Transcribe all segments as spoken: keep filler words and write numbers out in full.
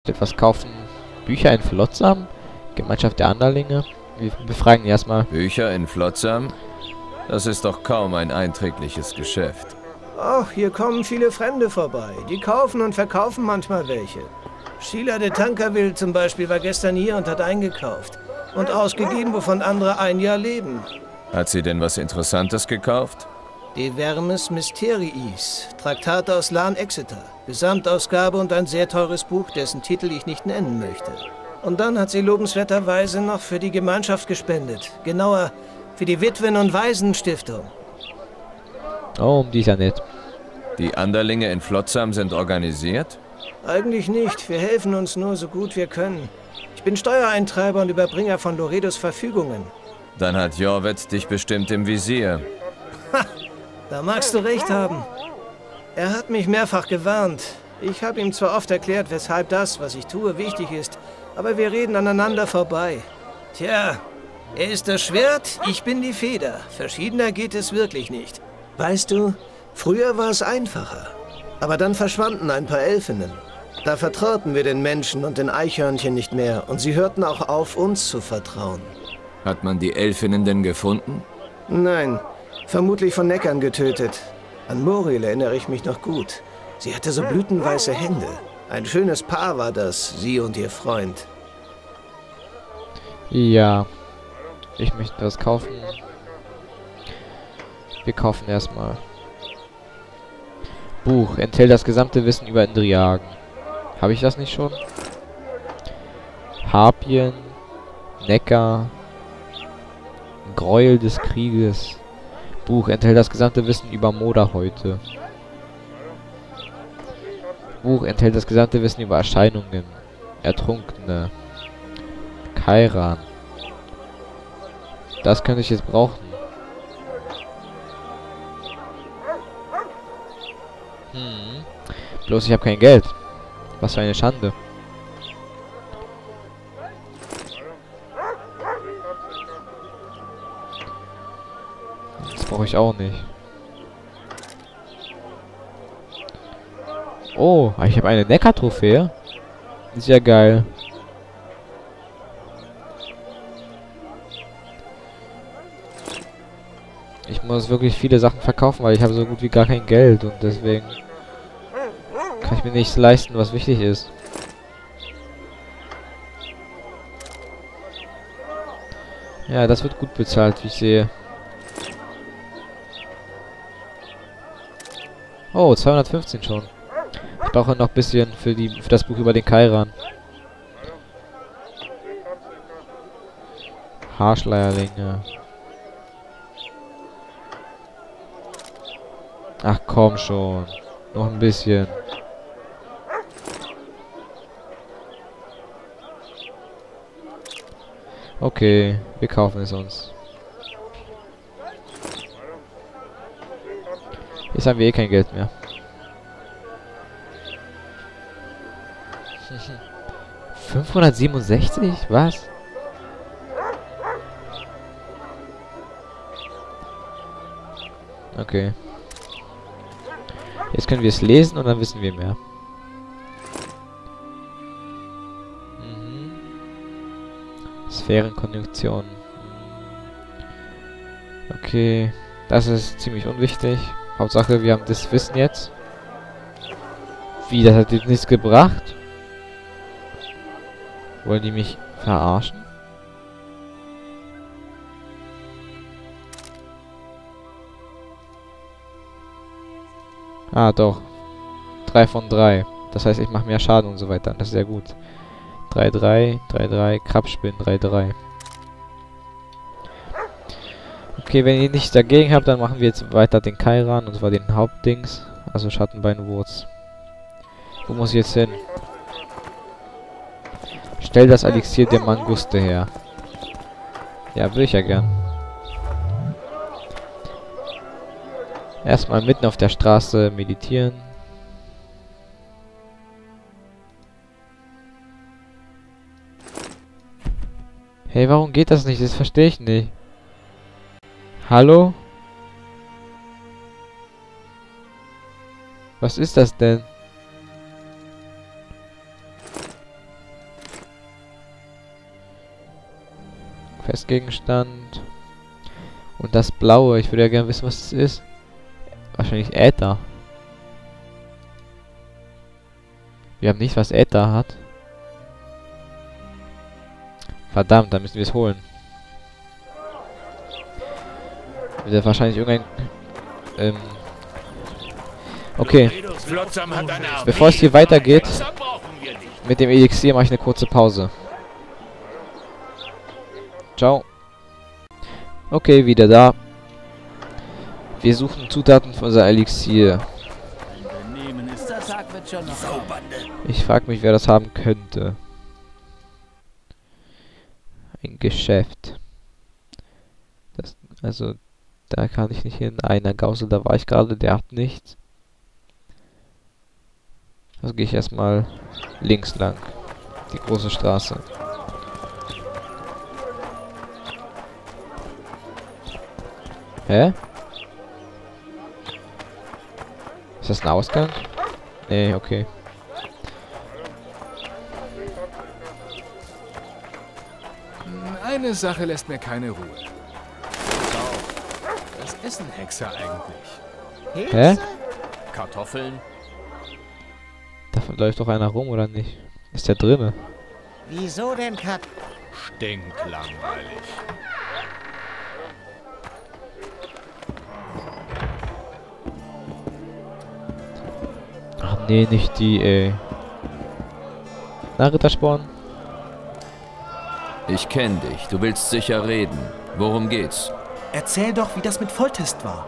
Etwas kaufen. Bücher in Flotsam? Gemeinschaft der Anderlinge? Wir befragen ihn erstmal. Bücher in Flotsam? Das ist doch kaum ein einträgliches Geschäft. Ach, hier kommen viele Fremde vorbei. Die kaufen und verkaufen manchmal welche. Sheila de Tankerville zum Beispiel war gestern hier und hat eingekauft. Und ausgegeben, wovon andere ein Jahr leben. Hat sie denn was Interessantes gekauft? De Vermis Mysteriis, Traktat aus Lan Exeter, Gesamtausgabe und ein sehr teures Buch, dessen Titel ich nicht nennen möchte. Und dann hat sie lobenswerterweise noch für die Gemeinschaft gespendet. Genauer, für die Witwen- und Waisenstiftung. Oh, um die ist ja nett. Die Anderlinge in Flotsam sind organisiert? Eigentlich nicht, wir helfen uns nur so gut wir können. Ich bin Steuereintreiber und Überbringer von Loredos Verfügungen. Dann hat Jorvet dich bestimmt im Visier. Ha! Da magst du recht haben. Er hat mich mehrfach gewarnt. Ich habe ihm zwar oft erklärt, weshalb das, was ich tue, wichtig ist, aber wir reden aneinander vorbei. Tja, er ist das Schwert, ich bin die Feder. Verschiedener geht es wirklich nicht. Weißt du, früher war es einfacher. Aber dann verschwanden ein paar Elfinnen. Da vertrauten wir den Menschen und den Eichhörnchen nicht mehr und sie hörten auch auf, uns zu vertrauen. Hat man die Elfinnen denn gefunden? Nein. Vermutlich von Neckern getötet. An Moriel erinnere ich mich noch gut. Sie hatte so blütenweiße Hände. Ein schönes Paar war das, sie und ihr Freund. Ja. Ich möchte was kaufen. Wir kaufen erstmal. Buch. Enthält das gesamte Wissen über Indriagen. Habe ich das nicht schon? Harpien. Neckar. Gräuel des Krieges. Buch enthält das gesamte Wissen über Moderhäute. Buch enthält das gesamte Wissen über Erscheinungen. Ertrunkene. Kairan. Das könnte ich jetzt brauchen. Hm. Bloß ich habe kein Geld. Was für eine Schande. Brauche ich auch nicht. Oh, ich habe eine Neckar-Trophäe. Ist ja geil. Ich muss wirklich viele Sachen verkaufen, weil ich habe so gut wie gar kein Geld und deswegen kann ich mir nichts leisten, was wichtig ist. Ja, das wird gut bezahlt, wie ich sehe. Oh, zweihundertfünfzehn schon. Ich brauche noch ein bisschen für, die, für das Buch über den Kairan. Haarschleierlinge. Ach komm schon. Noch ein bisschen. Okay, wir kaufen es uns. Jetzt haben wir eh kein Geld mehr. fünfhundertsiebenundsechzig? Was? Okay. Jetzt können wir es lesen und dann wissen wir mehr. Mhm. Sphärenkonjunktion. Okay. Das ist ziemlich unwichtig. Hauptsache, wir haben das Wissen jetzt. Wie, das hat jetzt nichts gebracht? Wollen die mich verarschen? Ah, doch. drei von drei. Das heißt, ich mache mehr Schaden und so weiter. Das ist sehr gut. drei drei, drei drei, Krabbenspinnen, drei drei. Okay, wenn ihr nichts dagegen habt, dann machen wir jetzt weiter den Kairan, und zwar den Hauptdings. Also Schattenbeinwurz. Wo muss ich jetzt hin? Stell das Elixier der Manguste her. Ja, will ich ja gern. Erstmal mitten auf der Straße meditieren. Hey, warum geht das nicht? Das verstehe ich nicht. Hallo? Was ist das denn? Questgegenstand. Und das Blaue, ich würde ja gerne wissen, was es ist. Wahrscheinlich Äther. Wir haben nicht, was Äther hat. Verdammt, dann müssen wir es holen. Wird wahrscheinlich irgendein... Ähm... Okay. Bevor es hier weitergeht, mit dem Elixier mache ich eine kurze Pause. Ciao. Okay, wieder da. Wir suchen Zutaten für unser Elixier. Ich frage mich, wer das haben könnte. Ein Geschäft. Das, also, da kann ich nicht hin. Einer Gausel, da war ich gerade, der hat nichts. Also gehe ich erstmal links lang. Die große Straße. Hä? Ist das ein Ausgang? Nee, okay. Eine Sache lässt mir keine Ruhe. Was ist ein Hexer eigentlich? Hä? Kartoffeln? Davon läuft doch einer rum, oder nicht? Ist der drinne? Wieso denn, Kat? Stinklangweilig. Ach nee, nicht die, ey. Na, Rittersporn? Ich kenn dich. Du willst sicher reden. Worum geht's? Erzähl doch, wie das mit Volltest war.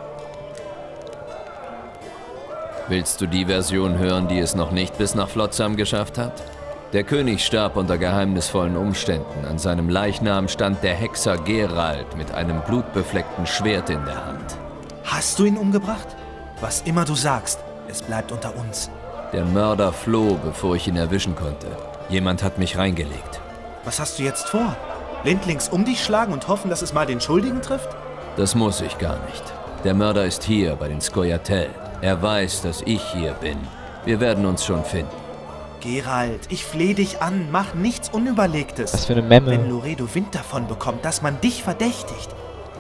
Willst du die Version hören, die es noch nicht bis nach Flotsam geschafft hat? Der König starb unter geheimnisvollen Umständen. An seinem Leichnam stand der Hexer Geralt mit einem blutbefleckten Schwert in der Hand. Hast du ihn umgebracht? Was immer du sagst, es bleibt unter uns. Der Mörder floh, bevor ich ihn erwischen konnte. Jemand hat mich reingelegt. Was hast du jetzt vor? Blindlings um dich schlagen und hoffen, dass es mal den Schuldigen trifft? Das muss ich gar nicht. Der Mörder ist hier bei den Scoia'tael. Er weiß, dass ich hier bin. Wir werden uns schon finden. Geralt, ich flehe dich an, mach nichts Unüberlegtes. Was für eine Memme. Wenn Loredo Wind davon bekommt, dass man dich verdächtigt.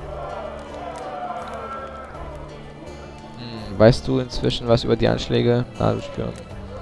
Hm, weißt du inzwischen was über die Anschläge? Na, du spürst.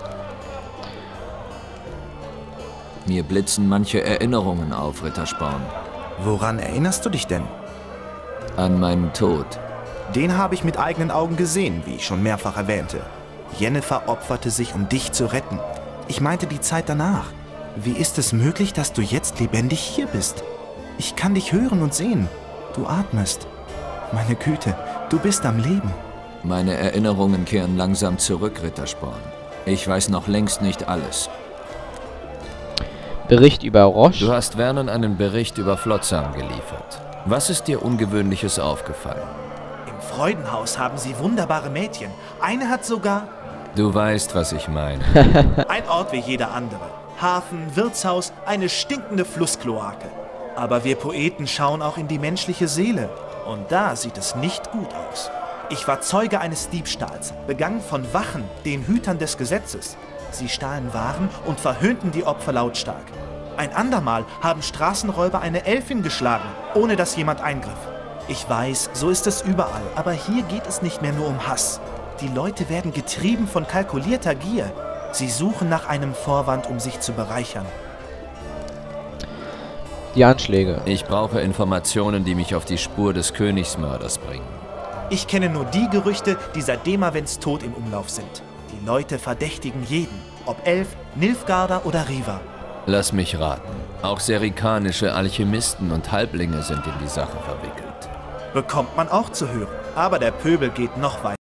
Mir blitzen manche Erinnerungen auf, Rittersporn. Woran erinnerst du dich denn? An meinen Tod. Den habe ich mit eigenen Augen gesehen, wie ich schon mehrfach erwähnte. Jennifer opferte sich, um dich zu retten. Ich meinte die Zeit danach. Wie ist es möglich, dass du jetzt lebendig hier bist? Ich kann dich hören und sehen. Du atmest. Meine Güte, du bist am Leben. Meine Erinnerungen kehren langsam zurück, Rittersporn. Ich weiß noch längst nicht alles. Bericht über Roche. Du hast Vernon einen Bericht über Flotsam geliefert. Was ist dir Ungewöhnliches aufgefallen? Im Freudenhaus haben sie wunderbare Mädchen. Eine hat sogar... Du weißt, was ich meine. Ein Ort wie jeder andere. Hafen, Wirtshaus, eine stinkende Flusskloake. Aber wir Poeten schauen auch in die menschliche Seele. Und da sieht es nicht gut aus. Ich war Zeuge eines Diebstahls, begangen von Wachen, den Hütern des Gesetzes. Sie stahlen Waren und verhöhnten die Opfer lautstark. Ein andermal haben Straßenräuber eine Elfin geschlagen, ohne dass jemand eingriff. Ich weiß, so ist es überall, aber hier geht es nicht mehr nur um Hass. Die Leute werden getrieben von kalkulierter Gier. Sie suchen nach einem Vorwand, um sich zu bereichern. Die Anschläge. Ich brauche Informationen, die mich auf die Spur des Königsmörders bringen. Ich kenne nur die Gerüchte, die seit Demavents Tod im Umlauf sind. Die Leute verdächtigen jeden, ob Elf, Nilfgaarder oder Riva. Lass mich raten. Auch serikanische Alchemisten und Halblinge sind in die Sache verwickelt. Bekommt man auch zu hören. Aber der Pöbel geht noch weiter.